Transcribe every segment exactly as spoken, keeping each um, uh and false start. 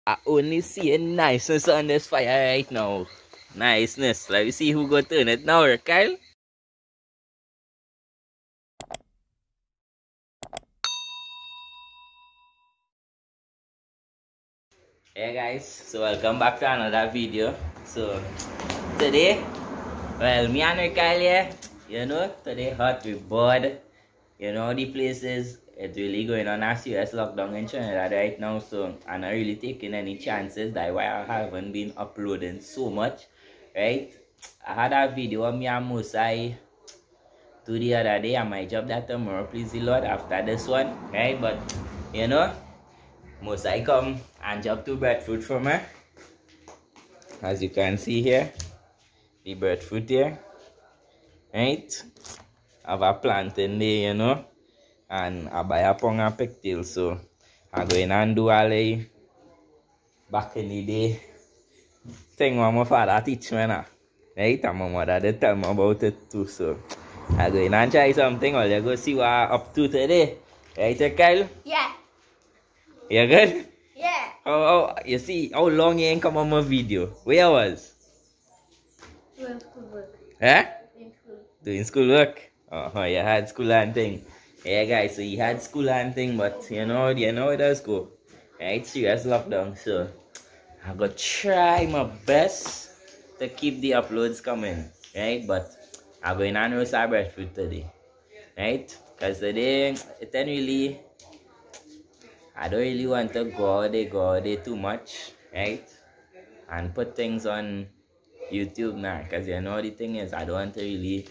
I only see a niceness on this fire right now. Niceness. Let me see who go turn it now, Kyle. Hey guys, so welcome back to another video. So today, well, me and Kyle here, you know, today hot, we bored. You know, the place is, it's really going on a serious lockdown in Trinidad right now, so I'm not really taking any chances. That's why I haven't been uploading so much, right? I had a video of me and Musai do the other day. I might drop that tomorrow, please the Lord, after this one, right? But, you know, Musai come and drop two breadfruit from her. As you can see here, the breadfruit here, right? I have a plant in there, you know. And I buy a pong and pigtail, so I go in and do all the back in the day thing what my father teach me now. Right? And my mother did tell me about it too, so I go in and try something. Well, you go see what I'm up to today. Right, Kyle? Yeah. You good? Yeah. How, how, you see how long you ain't come on my video? Where I was? Doing schoolwork. Huh? In school. Doing schoolwork? Oh, you had school and thing. Yeah, guys, so you had school and thing, but you know, you know it does go. Right, serious lockdown, so I gotta try my best to keep the uploads coming, right? But I'm going on roast our breadfruit today, right? Because today, it ain't really, I don't really want to go out there, go out there too much, right? And put things on YouTube now, because you know the thing is, I don't want to really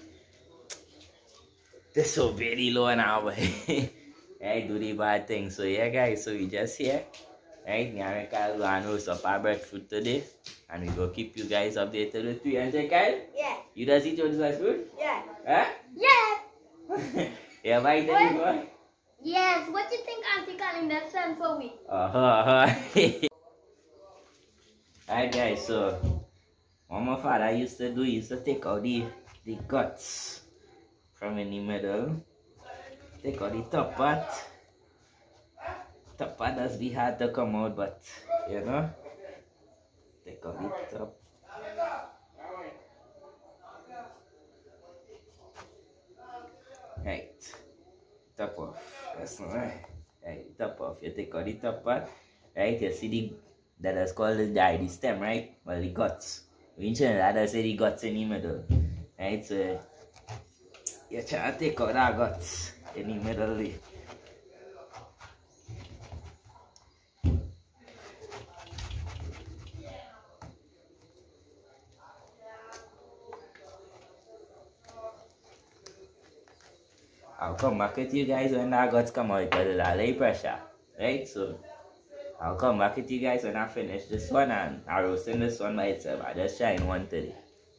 disobey the law now, but I do the bad thing. So yeah, guys, so we just here. Right, me and Kyle go and roast up our breadfruit today, and we go keep you guys updated with you. And say, Kyle? Yeah. You does eat your breadfruit? Yeah. Huh? Yeah. Yeah, why did you go? Yes. What do you think Auntie Kalinda sent for me? Uh huh. Alright, guys. So, what my father used to do, he used to take out the the guts from in the middle, take out the top part. Top part does be hard to come out, but you know, take out the top. Right, top off. That's not right. Right, top off. You take out the top part. Right, you see the that is called the die, the stem, right? Well, the guts. We mentioned that I say the guts in the middle. Right, so you try to take out that guts in the middle. I'll come back with you guys when that guts come out because it's a high pressure. Right, so I'll come back with you guys when I finish this one and I'm roasting this one by itself. I just trying one today.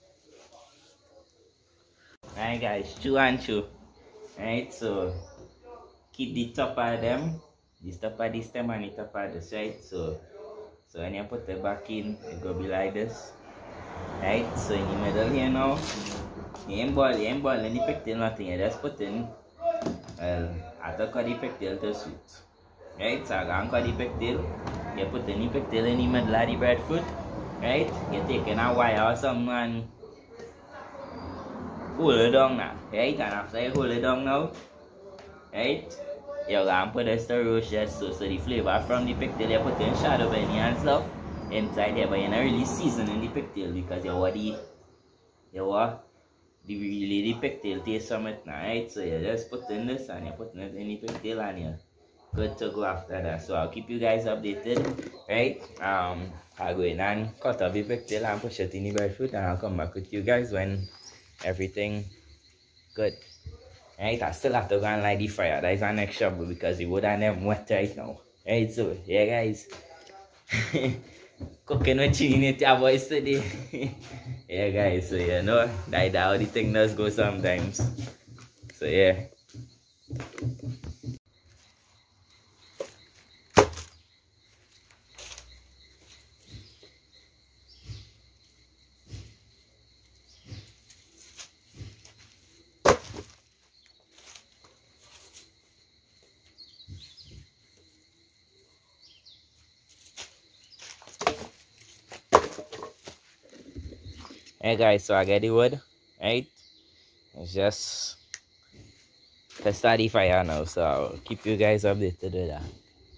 Alright guys, chew and chew. Alright, so keep the top of them, the top of the stem and the top of the side. So so when you put it back in, it go be like this. Right, so in the middle here now, you ain't boil, you ain't boiling the pigtail nothing, you just put in, well, I took out the pigtail to suit. Right, so I go and cut the pigtail, you put in the pigtail in the middle of the breadfruit. Right, you take in a wire or something and hold it down now. Right, and after you hold it down now, right, you go and put this to roast just so, so the flavor from the pigtail you put in shadow bunny and stuff inside there, but you're not really seasoning the pigtail because you want the, you want the really the pigtail taste from it now, right? So you just put in this and you're putting it in the pigtail and you're good to go after that. So I'll keep you guys updated, right? Um, I'll go in and cut off the pigtail and push it in the breadfruit and I'll come back with you guys when everything good. Right, I still have to go and light the fire. That is our next trouble because the wood and them wet right now. Right, so yeah guys. Cooking with Trinity boys today. Yeah guys, so you know that how the thing does go sometimes. So yeah. Hey guys, so I get the wood, right? It's just to start the fire now, so I'll keep you guys updated with that.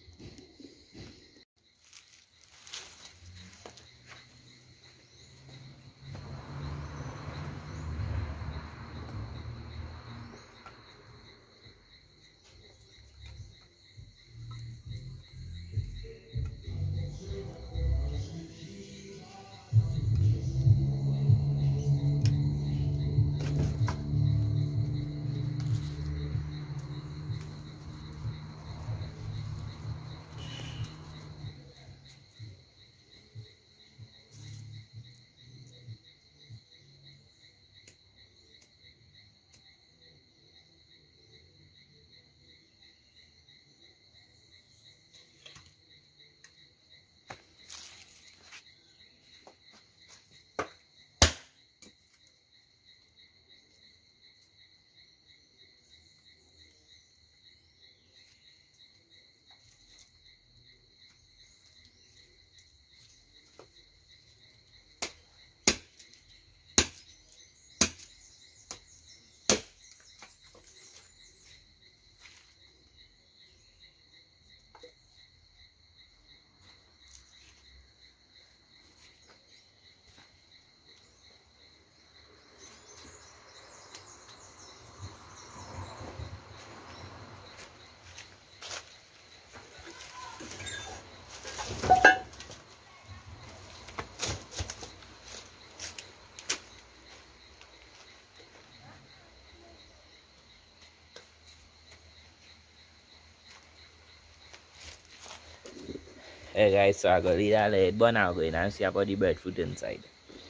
Hey guys, so I got leave that lid, but now go in and see about the breadfruit inside.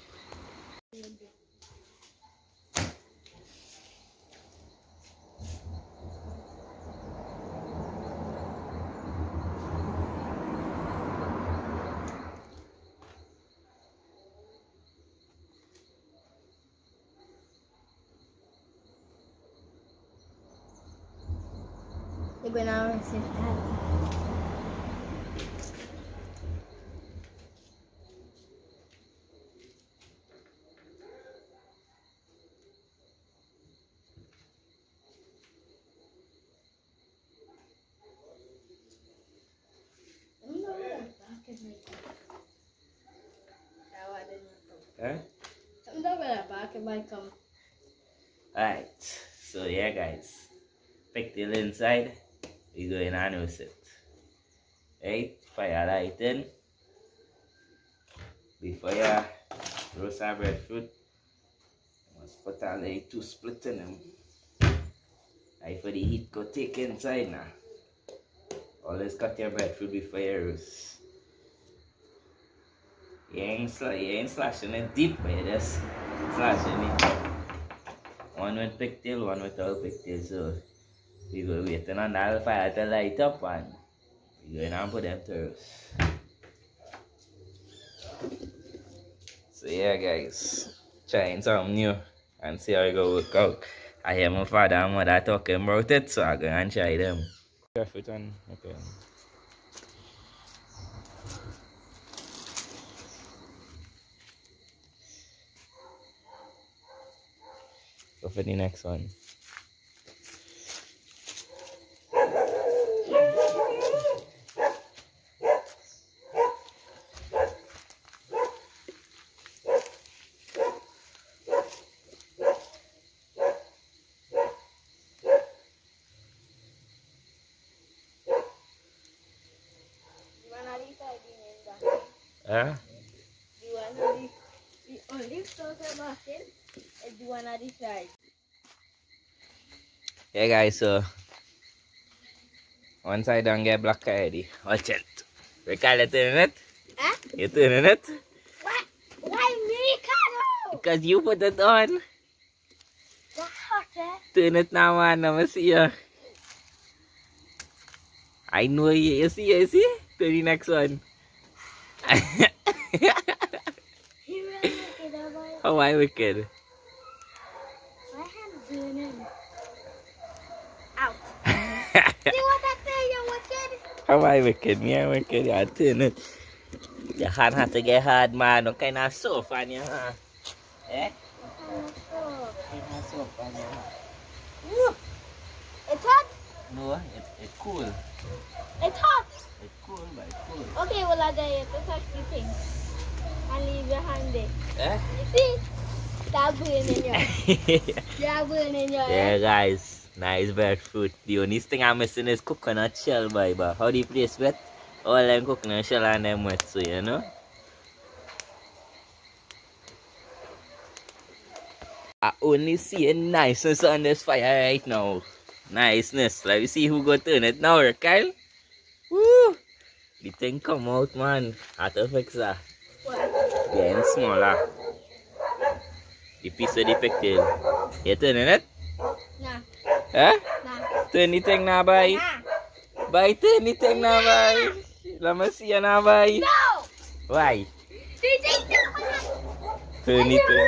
You're going to sit down. Huh? Come. Alright, so yeah guys, pigtail inside, we go in and use it. Right, fire lighting. Before you roast our breadfruit, you must put all the two split in them. Right, for the heat go take inside now. Always cut your breadfruit before you roast. You ain't, sl you ain't slashing it deep, but you just slashing it. One with pigtail, one without pigtail. So we go waiting on that fire to light up and we go in and put them to roast. So yeah guys, trying something new and see how it go work out. I hear my father and mother talking about it, so I go and try them. Careful on, okay. Go for the next one. Huh? The one on the, the olive sauce machine is the one on the side. Yeah guys, so once I don't get black already, watch it. Ricardo turning it? Huh? You turning it? What? Why me, Ricardo? Because you put it on. That's hot, eh? Turn it now man, let me see you. I know you, you see, you see? To the next one. How am I wicked? My hand's doing it. Out. See what I say, you wicked? How am I wicked? Me, I'm wicked. You turn it. Your hand has to get hard, man. Don't kind of soft on your hand. Eh? What kind of soap? It has soap on it. Woo! It's hot? No, it, it's cool. It's hot! It's cool, but it's cool. Okay, well, I dare you to touch the thing. And leave your hand there. Eh? You see? That burning your That burning your Yeah, guys. Nice breadfruit. The only thing I'm missing is coconut shell, boy. But how the place wet? All them coconut shell and them wet, so you know. I only see a niceness on this fire right now. Niceness. Let me see who go turn it now, Kyle. Woo! The thing come out, man. How to fix that? What? Getting smaller. The piece of the pigtail. You turning it? Nah. Huh? Nah. Turn the thing now, boy. Nah. Boy, turn the thing now, boy. Let me see you now, boy. No! Why? They take the Turn the thing.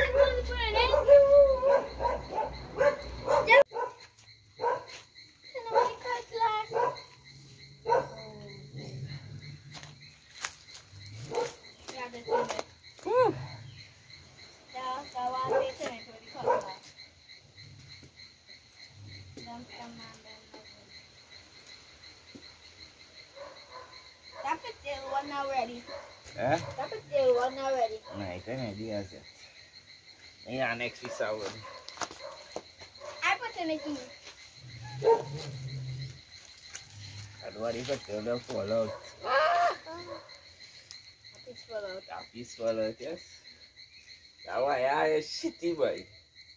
That picture one already. Huh? That picture one already. Nah, itu ni dia aja. Yeah, next we saw one. I put in the key. Aduh, ada betul dah fall out. A piece fall out. A piece fall out, yes. That one, yeah, is shitty, boy.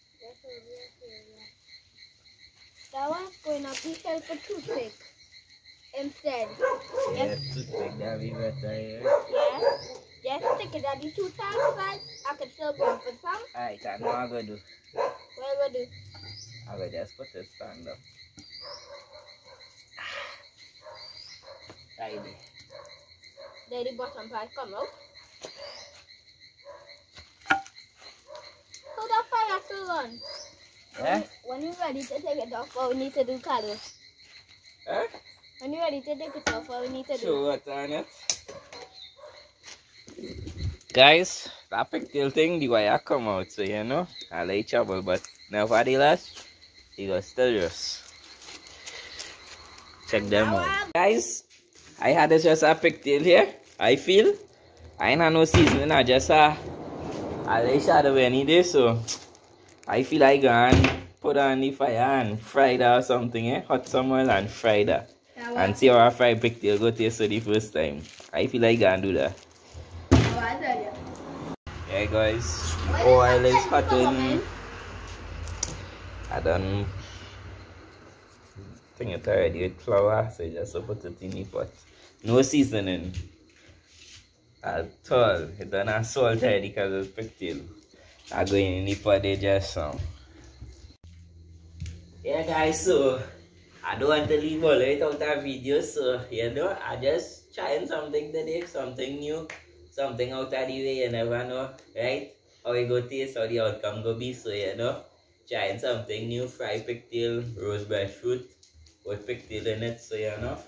That one's going to be help a toothpick instead. Yeah, toothpick, that be better, yeah. Yeah. Just stick it at the two times, but I can still go for some. Alright, I know what I'm going to do. What will do? I'm going to just put it stand up. Right there. There the bottom part come out. So the fire still on. Eh? When you're ready to take it off, what we need to do, Carlos? Eh? When you're ready to take it off, what we need to do? Show what on it. Guys, that pigtail thing, the wire come out, so you know, I like trouble, but nevertheless, it was still just check them out. Guys, I had this just a pigtail here. I feel I ain't no seasoning, I just uh, I like shadow any day, so I feel I gonna put on the fire and fry that or something, eh? Hot some oil and fry that. And see how I fry pigtail go taste for the first time. I feel like gonna do that. Yeah, guys, oil is hot in. I done think it already with flour, so you just put it in the pot. No seasoning at all. It done have salt already because it's pigtail. I go in the pot, they just some. Yeah, guys, so I don't want to leave all it out of video, so you know, I just trying something today, something new. Something out of the way, you never know, right? How it go taste, how the outcome go be, so you know. Trying something new, fried pigtail, roast breadfruit with pigtail in it, so you know.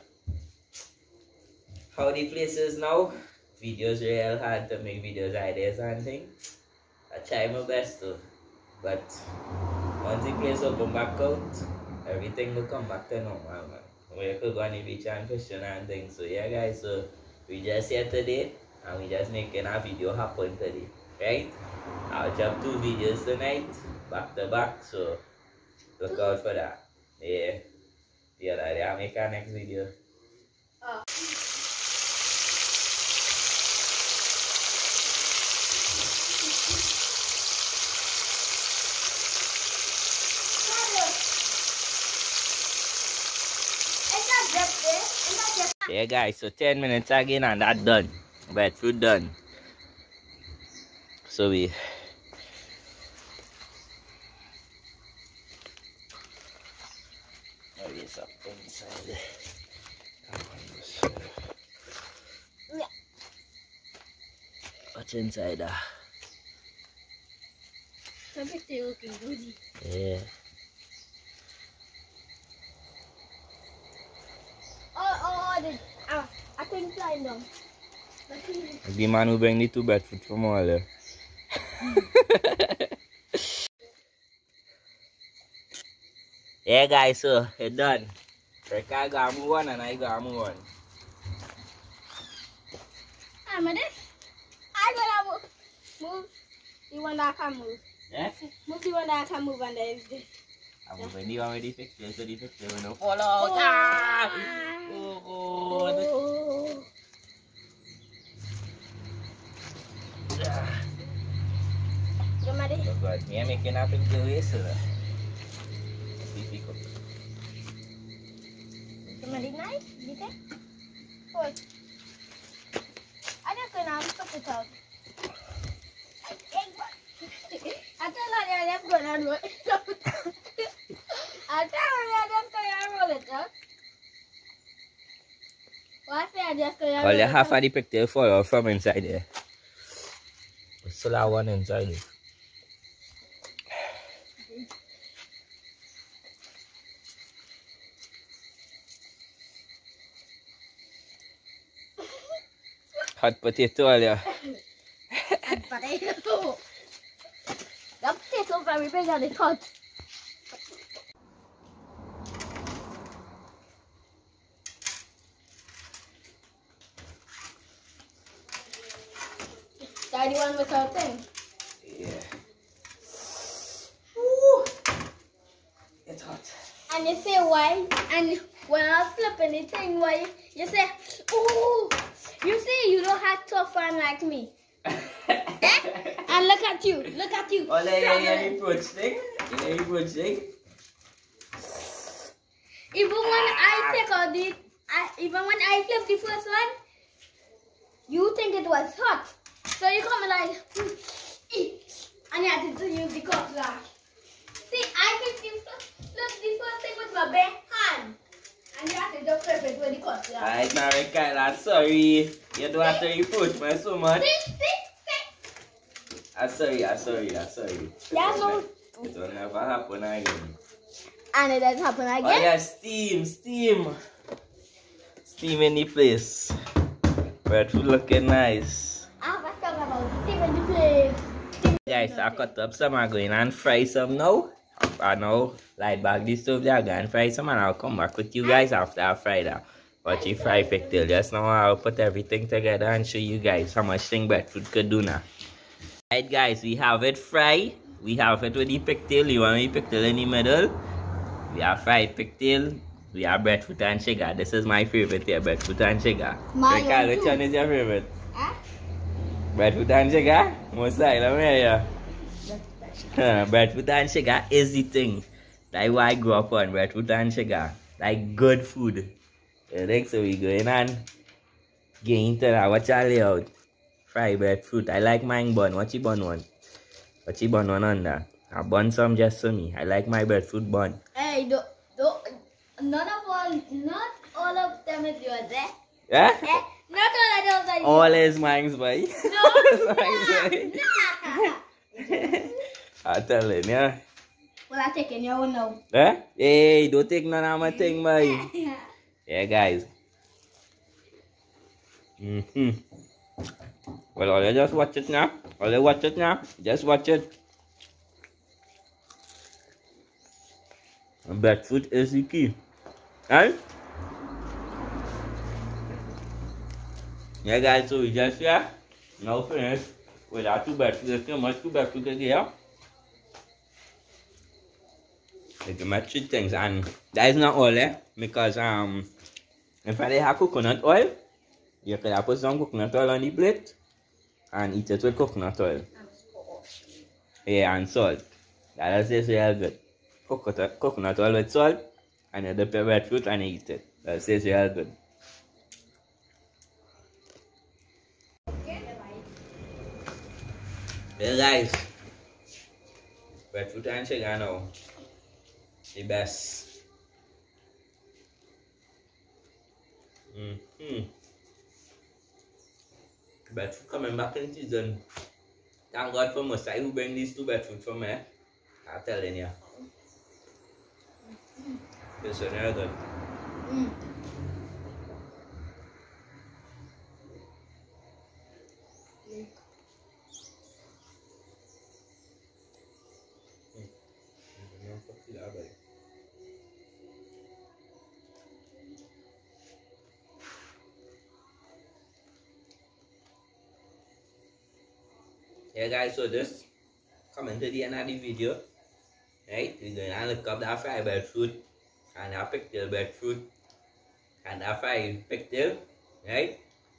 How the place is now, videos real hard to make videos ideas and things. I try my best to, but once the place open back out, everything will come back to normal, man. We could go on the beach and fishing and things, so yeah guys, so we just here today. And we just making a video happen today, right? I'll drop two videos tonight, back to back, so look out for that. Yeah, yeah, I'll make our next video. Oh. Yeah guys, so ten minutes again and that's done. Breadfruit done. So we oh, it's up inside. Yeah. What's inside there? The picture looking good. Yeah. Oh, oh, oh, the, ah, I couldn't climb down. The man who bring the two breadfruit from all there. Yeah, guys, so it's done. Rika got move on and I got move on. I'm in this. I gotta move. Move. The one that can move. Yeah? Move the one that can move and then this. I'm moving the one with the picture, so the picture will not fall out. Oh, ah! Oh, God. Oh. Go, Maddie. Oh, God. Me, I'm making a picture with you. Let's see if we cook. Go, Maddie. Nice. You think? Hold. I just gonna put it out. I tell her I left going on roll it out. I tell her I left going on roll it out. What say I just going on roll Well, it you out? half of the picture fall out from inside there. There's still have one inside it. Hot potato earlier. And potato. The potato very big and it's hot. That the one without thing. Yeah. Ooh. It's hot. And you say why? And when I was flipping the thing, why you say, ooh, you say you don't have tough one like me. Eh? And look at you, look at you. Oh, yeah, yeah, you put thing. Yeah, you put thing. Even when I take out the, I, even when I flip the first one, you think it was hot. So you come like, and you have to use the cutlass. See, I can flip the first thing with my bare hand. And you have to just flip it with the cutlass. Alright, now, Ricardo, sorry. You don't have to reproach me so much. See, see, see. I'm sorry, I'm sorry, I'm sorry. Yeah, no. It will never happen again. And it doesn't happen again. Oh, yeah, steam, steam. Steam in the place. Breadfruit looking nice. I was talking about steam in the place. Guys, I cut up some. I'm going and fry some now. I know, light back the stove there, go and fry some, and I'll come back with you guys after I fry that. But you fry pigtail. Just now I'll put everything together and show you guys how much thing breadfruit could do now. Alright guys, we have it fried. We have it with the pigtail. You want the pigtail in the middle. We have fried pigtail. We have breadfruit and sugar. This is my favorite here, breadfruit and sugar. My Ricardo, which one is your favorite? Huh? Breadfruit and sugar? Most like, let me hear you. Breadfruit and sugar is the thing. That's why I grew up on breadfruit and sugar. Like good food. You think so? We going and get into that. Watch our layout. Fry breadfruit. I like mine bun. What you bun one? What you bun one under? I bun some just for me. I like my breadfruit bun. Hey, do, do, none of all, not all of them is yours, eh? Yeah? Eh? Not all of those are yours. All is mine, boy. No, Mine's, nah, nah. I tell him, yeah. Well, I'm taking your one now. Eh? Hey, don't take none of my thing, boy. Yeah, guys. Mm-hmm. Well, all you just watch it now. All you watch it now. Just watch it. Breadfruit is the key. Right? Yeah, guys, so we just here. Now finished with our two breadfruit. There's too much two breadfruit here. You can make three things, and that is not all, eh? Because um, if I have coconut oil, you can put some coconut oil on the plate and eat it with coconut oil. Yeah, and salt. That is real good. Coconut, coconut oil with salt, and you dip your breadfruit and you eat it. That is real good. Well, guys, breadfruit and sugar now. The best. Mm-hmm. Breadfruit coming back in season. Thank God for Mosai who bring these two breadfruit for me. I'm telling you. This one is good. Mm. yeah guys, so this coming to the end of the video. Right, we're gonna look up that fried breadfruit and that pigtail breadfruit and that fried pigtail, right?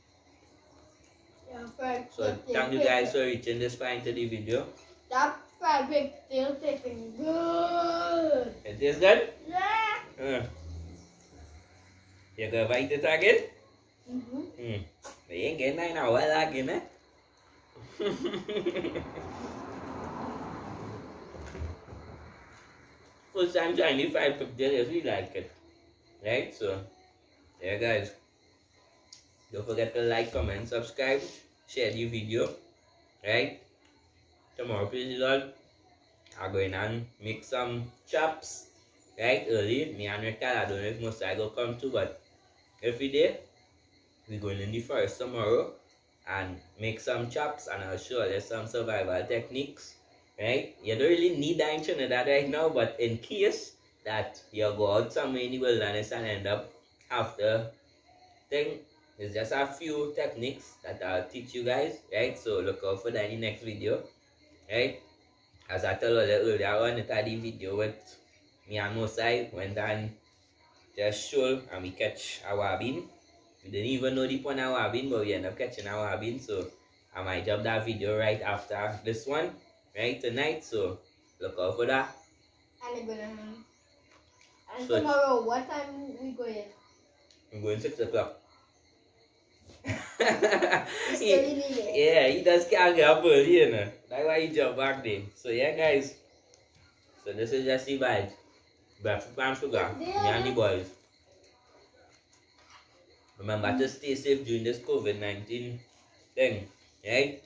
Yeah, fried So pigtail, thank you guys for reaching this far into the video. That fried pigtail tasting good. It tastes good? Yeah. Uh. You gonna bite it again? Mm-hmm. Hmm. But you ain't getting that now, well again, eh? First time trying the fried pigtail, I really like it. Right? So, yeah guys. Don't forget to like, comment, subscribe, share the video. Right? Tomorrow, please Lord, I'm going and make some chops. Right? Early. Me and Ricardo, I don't know if most I go come to, but every day, we're going in the forest tomorrow and make some chops, and I'll show you some survival techniques. Right? You don't really need that in Trinidad right now, but in case that you go out somewhere in the wilderness and end up after thing, there's just a few techniques that I'll teach you guys, right? So look out for that in the next video, right? As I told you earlier on, it had the video with me and Mosai went and just show and we catch our bean. We didn't even know the point of our bean, but we end up catching our bean. So I might drop that video right after this one, right, tonight. So look out for that. And we're gonna. And So- tomorrow, what time we going? I'm going six o'clock. It's He- still leaving. yeah, he does can't get up early, you know. That's why he jump back there. So yeah, guys. So this is just the vibe. Breakfast and sugar. Me and the boys. Remember to stay safe during this COVID nineteen thing, right?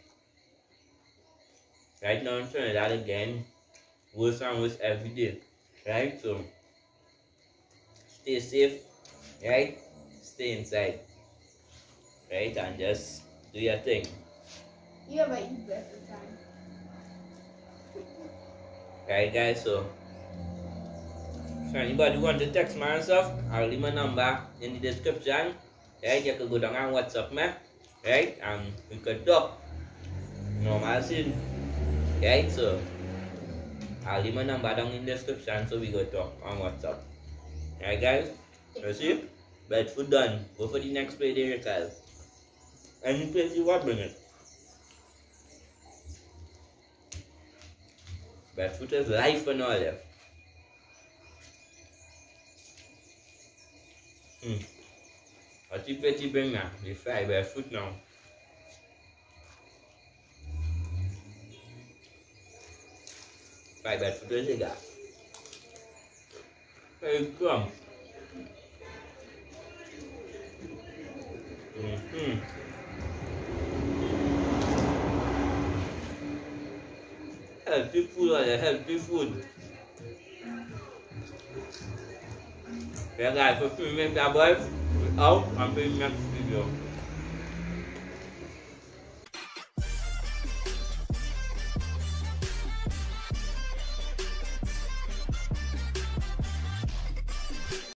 Right now in Trinidad again, worse and worse every day, right? So stay safe, right? Stay inside, right? And just do your thing. You have eat breakfast time. Right guys, so so anybody want to text me and stuff, I'll leave my number in the description. Right, you can go down and WhatsApp me, right, and we can talk normal scene. Right, so I'll leave my number down in the description so we go talk on WhatsApp. Right guys, you see? Breadfruit done. Go for the next play there, Kyle. Any place you want, bring it. Breadfruit is life and all that. Hmm. What you bet you bring now? You fry breadfruit now. Fry breadfruit is a guy. Very crumb. Mm-hmm. Healthy food or the healthy food. Yeah guys, for filming that boys, out and film next video.